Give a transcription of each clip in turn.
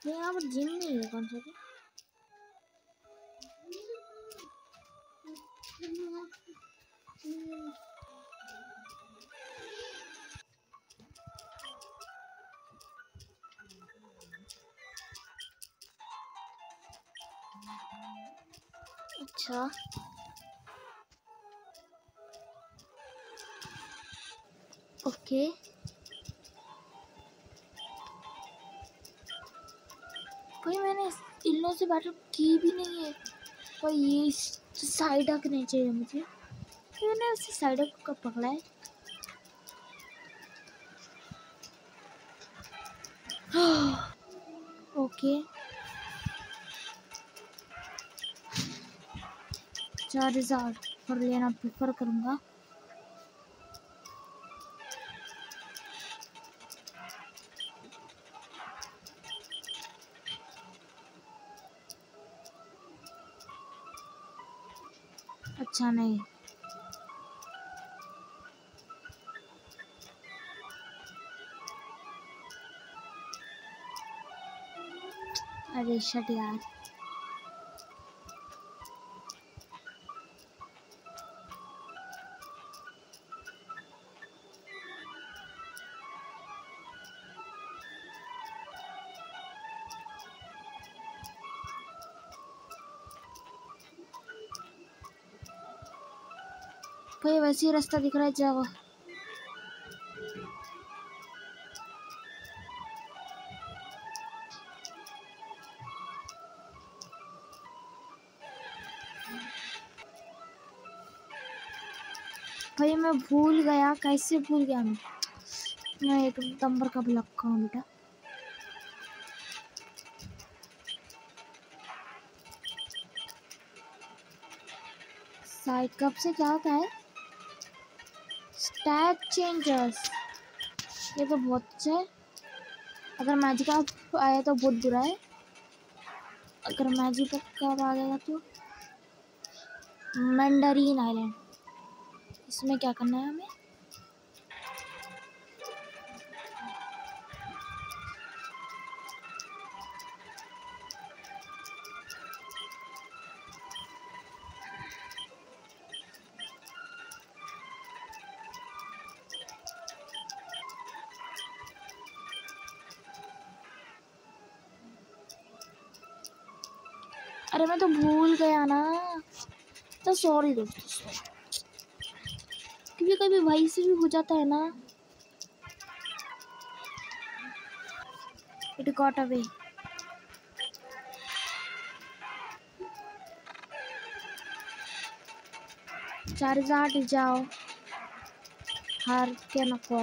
ये यहाँ पर जिम नहीं है कौन सा भी। अच्छा ओके भाई मैंने इन लोगों से बैटल की भी नहीं है। भाई ये साइड हक नहीं चाहिए मुझे। मैंने उसे साइड हक कब पकड़ा है। ओके 4000 पर लेना प्रेफर करूँगा। अच्छा नहीं अरे शट यार। भाई वैसे ही रास्ता दिख रहा है जाओ। भाई मैं भूल गया कैसे भूल गया मैं एक नंबर का ब्लॉक हूँ बेटा। साइड कप से क्या होता है। स्टैक चेंजर्स ये तो बहुत अच्छा है। अगर मैजिक अप आया तो बहुत बुरा है। अगर मैजिक अप आ गया तो मैंडरीन आइलैंड इसमें क्या करना है हमें। अरे मैं तो भूल गया ना तो सॉरी दोस्तों। कभी कभी भाई से भी हो जाता है ना। It got away. चार्ज जाओ हार के नको।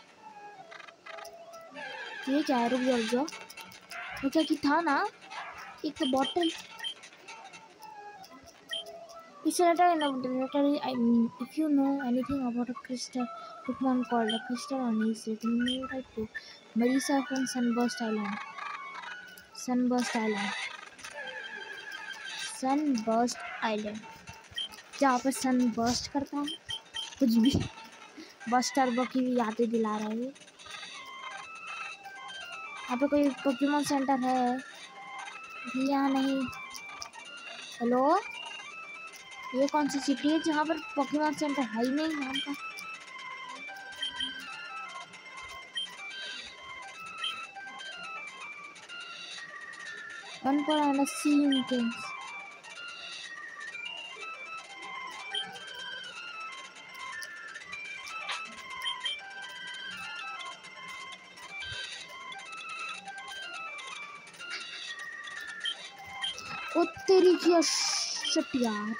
ये क्या है रुक जाओ वो क्या कि था ना एक तो bottle. It's a letter in a laboratory. I mean, if you know anything about a crystal Pokemon called a crystal Onyx, let me know right to Marisa from Sunburst Island. Sunburst Island. Sunburst Island. जहाँ पर sunburst करता है कुछ भी buster बो की भी यादें दिला रहा है ये। यहाँ पे कोई पोकेमॉन सेंटर है भी या नहीं। हेलो ये कौन सी सिटी है जहाँ पर पोकेमॉन सेंटर है ही नहीं नाम का। वन पर सीन थिंग्स ओ तेरी की शिट यार।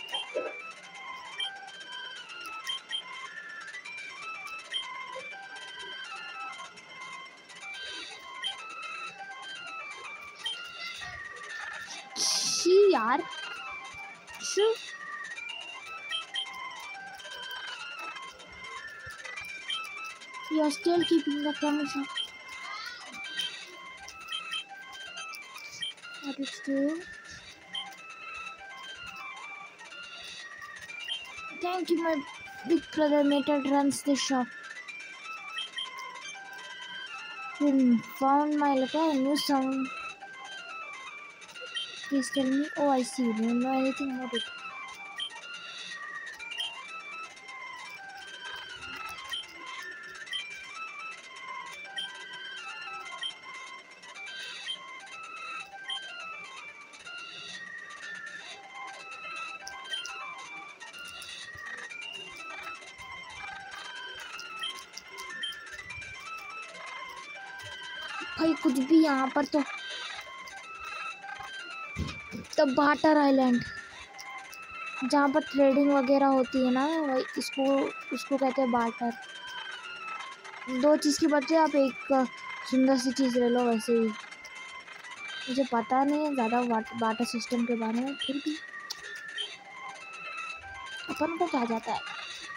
यार you are still keeping the promise. That is true. Thank you, my big brother Mated runs the shop. You found my letter and you Please tell me. Oh, I see. You don't know anything about it. भाई कुछ भी यहाँ पर तो the water island, जहाँ पर trading वगैरह होती है ना, वही इसको उसको कहते हैं बाटर। दो चीज़ की बच्चे आप एक सुंदर सी चीज़ ले लो। वैसे ही मुझे पता नहीं है ज़्यादा बाटर सिस्टम के बारे में, फिर भी अपन को क्या जाता है।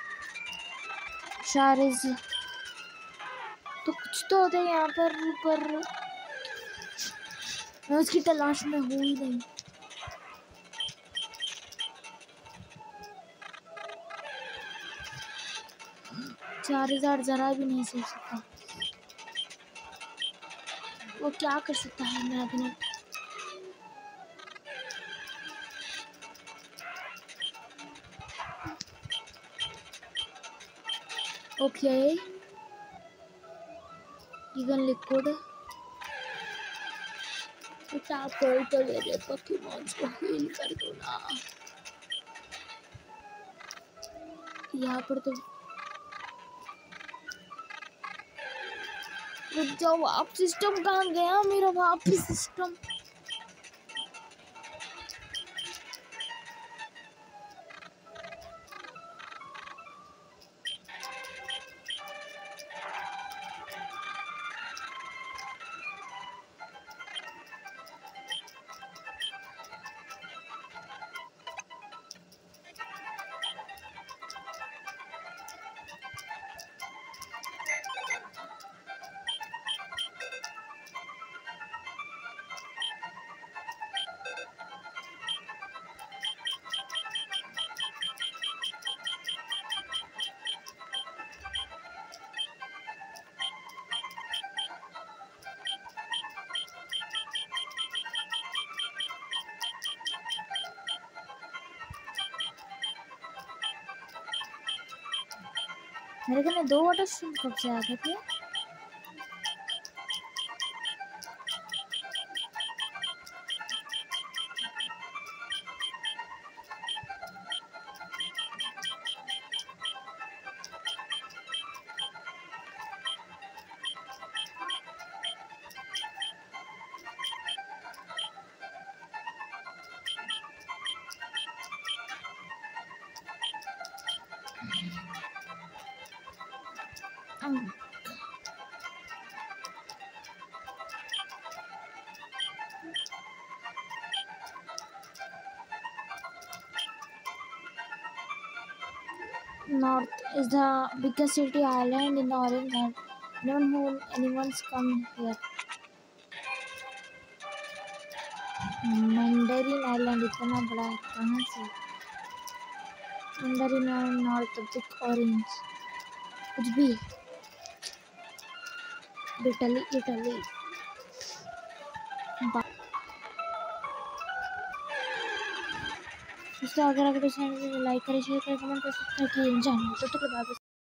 शारिज तो कुछ तो होते हैं यहाँ पर मैं उसकी तलाश में हूँ ही नहीं। चार्जर जरा भी नहीं सोच सकता वो क्या कर सकता है मैग्नेट। ओके इवन लिक्विड क्या कोई तो मेरे पोकेमॉन्स को हील कर दो ना। यहाँ पर तो रुक जाओ, वाप सिस्टम कहाँ गया मेरा वाप सिस्टम। मेरे घर में 2 वाटर स्ट्रीम कब से आ गए थे। North is the biggest city island in the orange land. Anyone's come here. Mandarin Island इतना बड़ा है कहाँ से? Mandarin Island north of the orange. कुछ भी. Italy. दोस्तों अगर चैनल को लाइक करें, शेयर करें, कमेंट कर सकते हैं कि जाना तो बाय।